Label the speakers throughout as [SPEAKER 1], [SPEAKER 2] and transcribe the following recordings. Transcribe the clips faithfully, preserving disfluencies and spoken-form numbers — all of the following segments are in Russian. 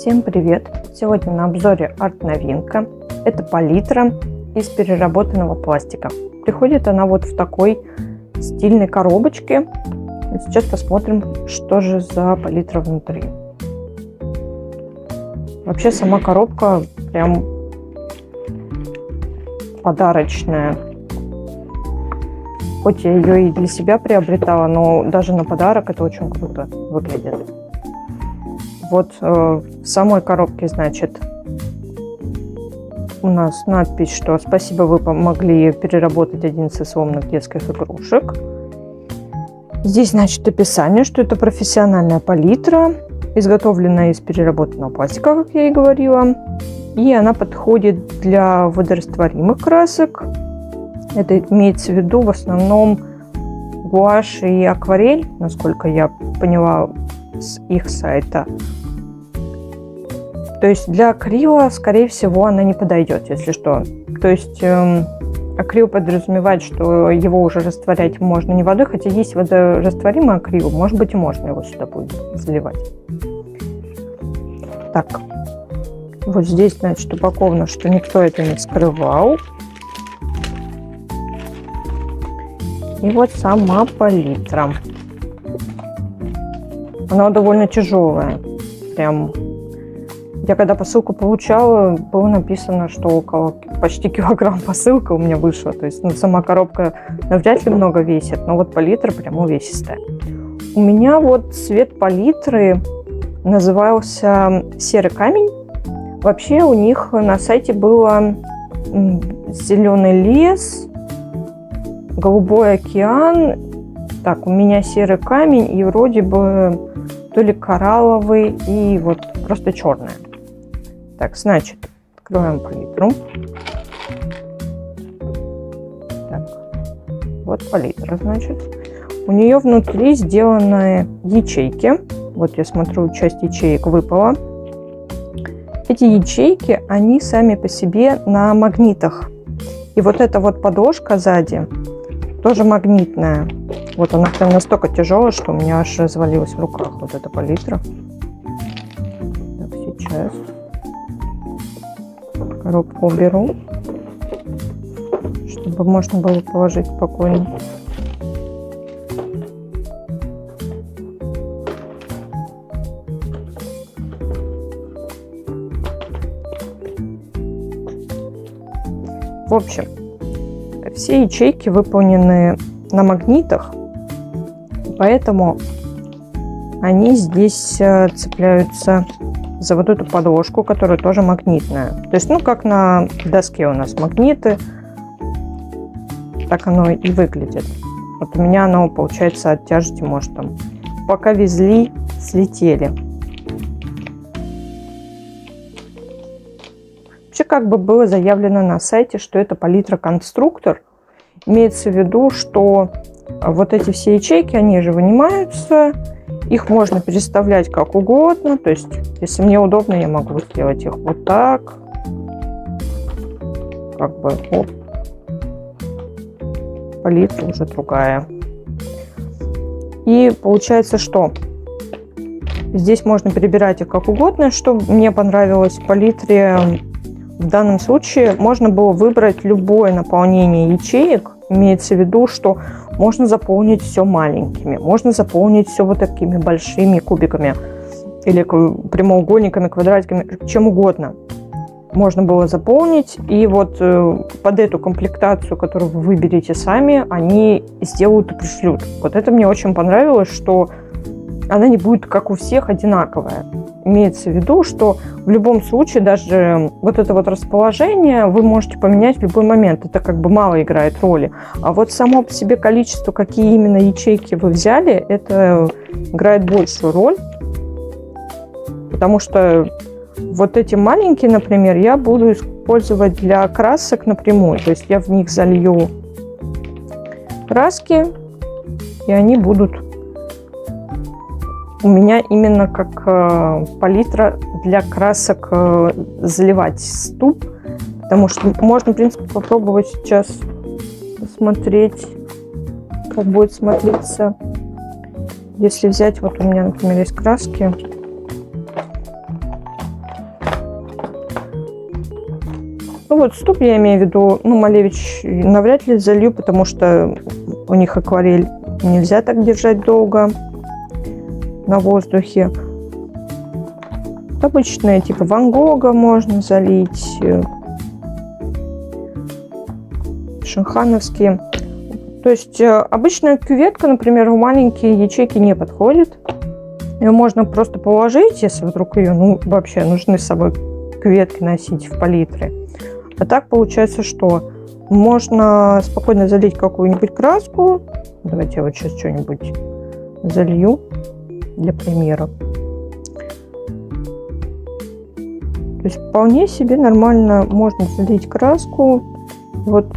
[SPEAKER 1] Всем привет! Сегодня на обзоре арт-новинка. Это палитра из переработанного пластика. Приходит она вот в такой стильной коробочке. Сейчас посмотрим, что же за палитра внутри. Вообще сама коробка прям подарочная. Хоть я ее и для себя приобретала, но даже на подарок это очень круто выглядит. Вот э, в самой коробке, значит, у нас надпись, что спасибо, вы помогли переработать одиннадцать сломанных детских игрушек. Здесь, значит, описание, что это профессиональная палитра, изготовленная из переработанного пластика, как я и говорила. И она подходит для водорастворимых красок. Это имеется в виду в основном гуашь и акварель, насколько я поняла с их сайта. То есть для акрила, скорее всего, она не подойдет, если что. То есть эм, акрил подразумевает, что его уже растворять можно не водой, хотя есть водорастворимый акрил, может быть, и можно его сюда будет заливать. Так, вот здесь, значит, упаковано, что никто это не скрывал. И вот сама палитра. Она довольно тяжелая. Прям. Я когда посылку получала, было написано, что около почти килограмм посылка у меня вышла. То есть ну, сама коробка навряд ли много весит, но вот палитра прям увесистая. У меня вот цвет палитры назывался серый камень. Вообще у них на сайте было зеленый лес, голубой океан. Так, у меня серый камень и вроде бы то ли коралловый и вот просто черная. Так, значит, открываем палитру. Так, вот палитра, значит. У нее внутри сделаны ячейки. Вот я смотрю, часть ячеек выпала. Эти ячейки, они сами по себе на магнитах. И вот эта вот подложка сзади тоже магнитная. Вот она прям настолько тяжелая, что у меня аж развалилась в руках вот эта палитра. Так, сейчас коробку уберу, чтобы можно было положить спокойно. В общем, все ячейки выполнены на магнитах, поэтому они здесь цепляются за вот эту подложку, которая тоже магнитная. То есть, ну, как на доске у нас магниты, так оно и выглядит. Вот у меня оно, получается, от тяжести, может, там, пока везли, слетели. Вообще, как бы было заявлено на сайте, что это палитра-конструктор. Имеется в виду, что вот эти все ячейки, они же вынимаются, их можно переставлять как угодно. То есть, если мне удобно, я могу сделать их вот так. Как бы, оп. Палитра уже другая. И получается, что здесь можно перебирать их как угодно. Что мне понравилось в палитре, в данном случае можно было выбрать любое наполнение ячеек. Имеется в виду, что можно заполнить все маленькими, можно заполнить все вот такими большими кубиками или прямоугольниками, квадратиками, чем угодно. Можно было заполнить, и вот под эту комплектацию, которую вы выберете сами, они сделают и пришлют. Вот это мне очень понравилось, что она не будет, как у всех, одинаковая. Имеется в виду, что в любом случае даже вот это вот расположение вы можете поменять в любой момент. Это как бы мало играет роли. А вот само по себе количество, какие именно ячейки вы взяли, это играет большую роль. Потому что вот эти маленькие, например, я буду использовать для красок напрямую. То есть я в них залью краски, и они будут у меня именно как э, палитра для красок э, заливать ступ. Потому что можно, в принципе, попробовать сейчас посмотреть, как будет смотреться. Если взять, вот у меня, например, есть краски. Ну вот ступ я имею в виду, ну Малевич навряд ли залью, потому что у них акварель нельзя так держать долго на воздухе. Обычные типа Ван Гога можно залить, шанхановские. То есть обычная кюветка, например, в маленькие ячейки не подходит. Ее можно просто положить, если вдруг ее, ну, вообще нужны с собой кюветки носить в палитре. А так получается, что можно спокойно залить какую-нибудь краску. Давайте я вот сейчас что-нибудь залью для примера. То есть вполне себе нормально можно залить краску. Вот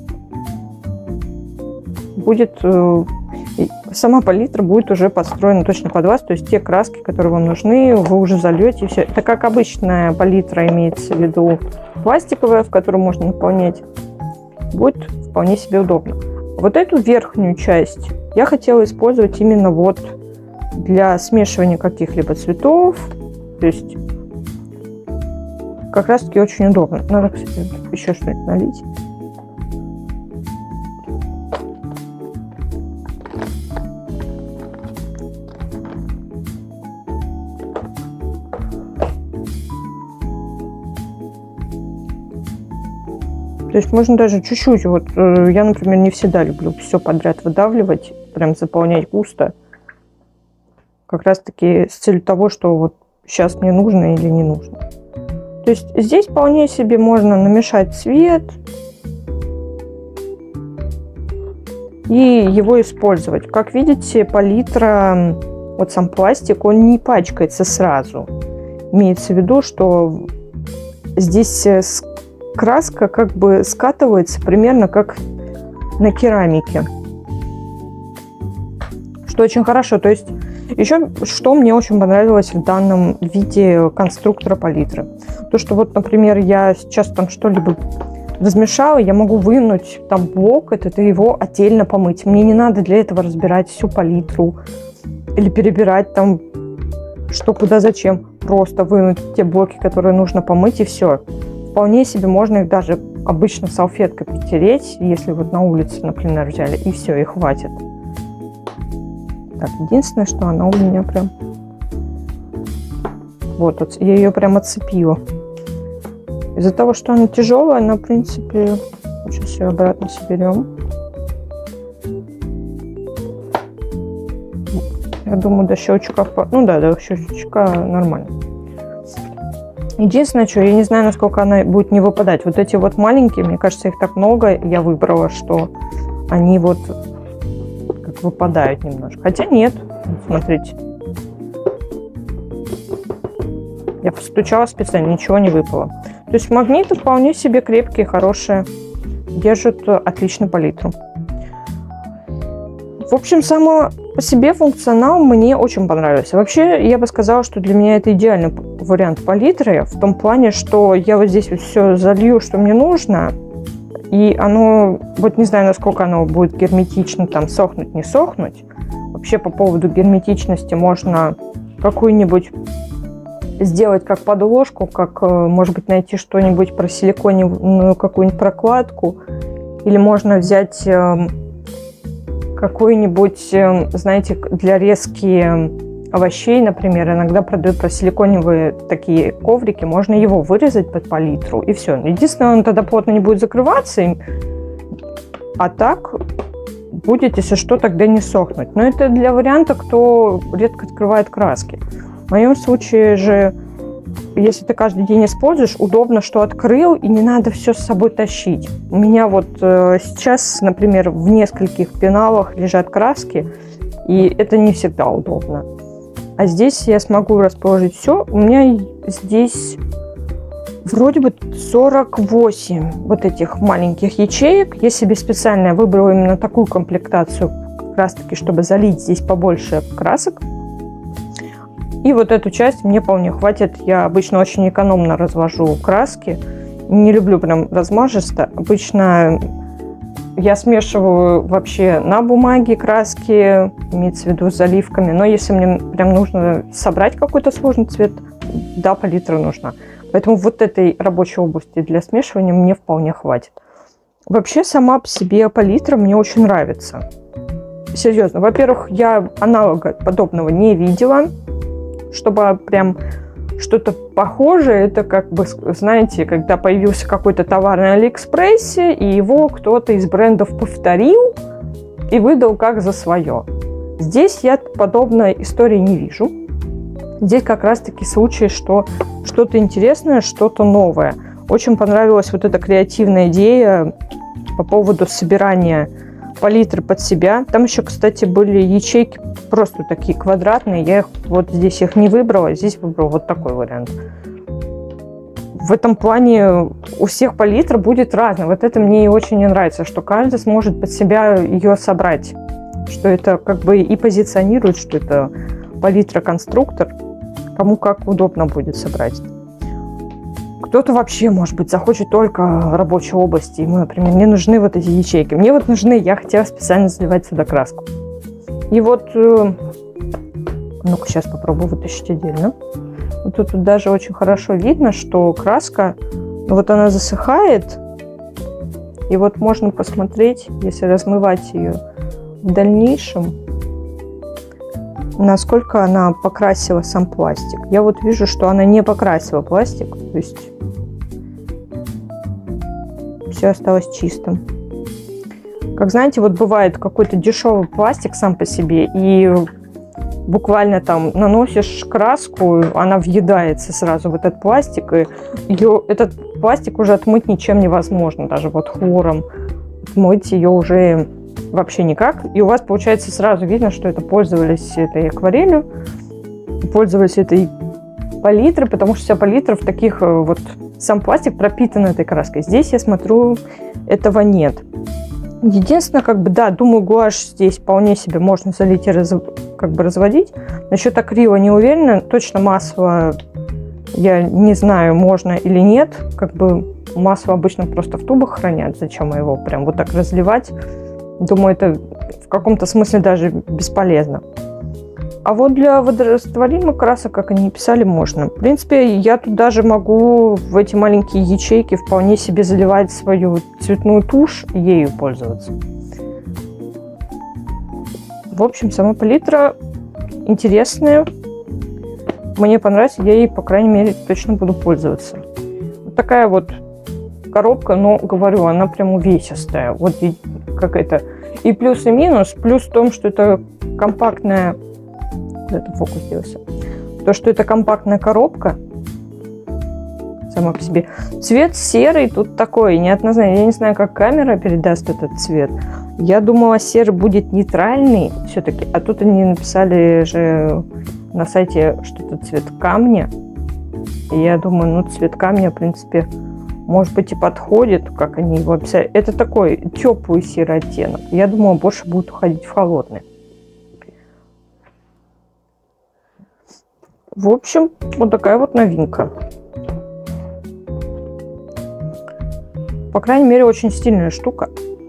[SPEAKER 1] будет сама палитра будет уже подстроена точно под вас, то есть те краски, которые вам нужны, вы уже зальете, и все. Это как обычная палитра, имеется в виду пластиковая, в которую можно наполнять, будет вполне себе удобно. Вот эту верхнюю часть я хотела использовать именно вот для смешивания каких-либо цветов, то есть как раз таки очень удобно. Надо, кстати, еще что-нибудь налить. То есть можно даже чуть-чуть, вот я, например, не всегда люблю все подряд выдавливать, прям заполнять густо. Как раз таки с целью того, что вот сейчас мне нужно или не нужно. То есть здесь вполне себе можно намешать цвет и его использовать. Как видите, палитра, вот сам пластик, он не пачкается сразу. Имеется в виду, что здесь краска как бы скатывается примерно как на керамике. Что очень хорошо. То есть еще что мне очень понравилось в данном виде конструктора палитры. То, что вот, например, я сейчас там что-либо размешала, я могу вынуть там блок этот и его отдельно помыть. Мне не надо для этого разбирать всю палитру или перебирать там что, куда, зачем. Просто вынуть те блоки, которые нужно помыть, и все. Вполне себе можно их даже обычно салфеткой притереть, если вот на улице, например, взяли, и все, и хватит. Так, единственное, что она у меня прям... Вот, вот я ее прям отцепила. Из-за того, что она тяжелая, она, в принципе... Сейчас ее обратно соберем. Я думаю, до щелчка... Ну да, до щелчка нормально. Единственное, что я не знаю, насколько она будет не выпадать. Вот эти вот маленькие, мне кажется, их так много, я выбрала, что они вот как выпадают немножко. Хотя нет, смотрите. Я постучала специально, ничего не выпало. То есть магниты вполне себе крепкие, хорошие. Держат отлично палитру. В общем, само по себе функционал мне очень понравился. Вообще, я бы сказала, что для меня это идеальный вариант палитры, в том плане, что я вот здесь вот все залью, что мне нужно, и оно, вот не знаю, насколько оно будет герметично, там, сохнуть, не сохнуть. Вообще, по поводу герметичности можно какую-нибудь сделать как подложку, как, может быть, найти что-нибудь про силиконовую какую-нибудь прокладку, или можно взять какой-нибудь, знаете, для резки овощей, например, иногда продают про силиконовые такие коврики, можно его вырезать под палитру, и все. Единственное, он тогда плотно не будет закрываться, а так будет, если что, тогда не сохнуть. Но это для варианта, кто редко открывает краски. В моем случае же, если ты каждый день используешь, удобно, что открыл, и не надо все с собой тащить. У меня вот э, сейчас, например, в нескольких пеналах лежат краски, и это не всегда удобно. А здесь я смогу расположить все. У меня здесь вроде бы сорок восемь вот этих маленьких ячеек. Я себе специально выбрала именно такую комплектацию, как раз таки, чтобы залить здесь побольше красок. И вот эту часть мне вполне хватит. Я обычно очень экономно развожу краски. Не люблю прям размажисто. Обычно я смешиваю вообще на бумаге краски, имеется в виду с заливками. Но если мне прям нужно собрать какой-то сложный цвет, да, палитра нужна. Поэтому вот этой рабочей области для смешивания мне вполне хватит. Вообще, сама по себе палитра мне очень нравится. Серьезно. Во-первых, я аналога подобного не видела. Чтобы прям что-то похожее, это как бы, знаете, когда появился какой-то товар на Алиэкспрессе, и его кто-то из брендов повторил и выдал как за свое. Здесь я подобной истории не вижу. Здесь как раз-таки случай, что что-то интересное, что-то новое. Очень понравилась вот эта креативная идея по поводу собирания палитры под себя. Там еще, кстати, были ячейки просто такие квадратные. Я их вот здесь их не выбрала, здесь выбрала вот такой вариант. В этом плане у всех палитра будет разная. Вот это мне и очень не нравится, что каждый сможет под себя ее собрать. Что это как бы и позиционирует, что это палитра-конструктор. Кому как удобно будет собрать. Кто-то вообще, может быть, захочет только рабочей области. Ему, например, не нужны вот эти ячейки. Мне вот нужны, я хотела специально заливать сюда краску. И вот, э, ну-ка, сейчас попробую вытащить отдельно. Вот тут, тут даже очень хорошо видно, что краска, ну, вот она засыхает. И вот можно посмотреть, если размывать ее в дальнейшем, насколько она покрасила сам пластик. Я вот вижу, что она не покрасила пластик, то есть все осталось чистым. Как знаете, вот бывает какой-то дешевый пластик сам по себе, и буквально там наносишь краску, она въедается сразу в этот пластик, и ее, этот пластик уже отмыть ничем невозможно, даже вот хлором отмыть ее уже вообще никак. И у вас получается сразу видно, что это пользовались этой акварелью, пользовались этой палитрой, потому что вся палитра в таких вот, сам пластик пропитан этой краской. Здесь, я смотрю, этого нет. Единственное, как бы, да, думаю, гуашь здесь вполне себе можно залить и раз, как бы разводить. Насчет акрила не уверена. Точно масло я не знаю, можно или нет. Как бы масло обычно просто в тубах хранят. Зачем его прям вот так разливать? Думаю, это в каком-то смысле даже бесполезно. А вот для водорастворимых красок, как они писали, можно. В принципе, я тут даже могу в эти маленькие ячейки вполне себе заливать свою цветную тушь и ею пользоваться. В общем, сама палитра интересная. Мне понравится, я ей, по крайней мере, точно буду пользоваться. Вот такая вот коробка, но, говорю, она прям увесистая. Вот как это. И плюс, и минус. Плюс в том, что это компактная... Это фокус делался. То, что это компактная коробка сама по себе. Цвет серый тут такой, неоднозначный. Я не знаю, как камера передаст этот цвет. Я думала, серый будет нейтральный все-таки. А тут они написали же на сайте, что это цвет камня. И я думаю, ну, цвет камня, в принципе, может быть, и подходит, как они его описали. Это такой теплый серый оттенок. Я думаю, больше будет уходить в холодный. В общем, вот такая вот новинка. По крайней мере, очень стильная штука.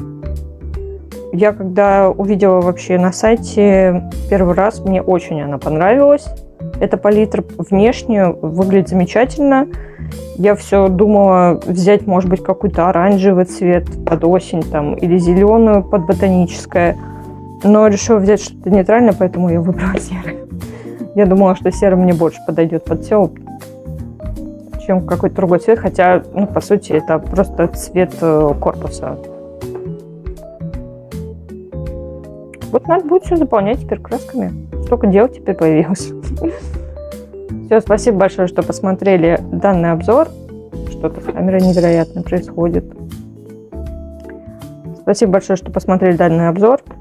[SPEAKER 1] Я когда увидела вообще на сайте первый раз, мне очень она понравилась. Эта палитра внешне выглядит замечательно. Я все думала взять, может быть, какой-то оранжевый цвет под осень там, или зеленую под ботаническое. Но решила взять что-то нейтральное, поэтому я выбрала серый. Я думала, что серый мне больше подойдет под все, чем какой-то другой цвет. Хотя, ну, по сути, это просто цвет корпуса. Вот надо будет все заполнять теперь красками. Столько дел теперь появилось. Все, спасибо большое, что посмотрели данный обзор. Что-то с камерой невероятно происходит. Спасибо большое, что посмотрели данный обзор.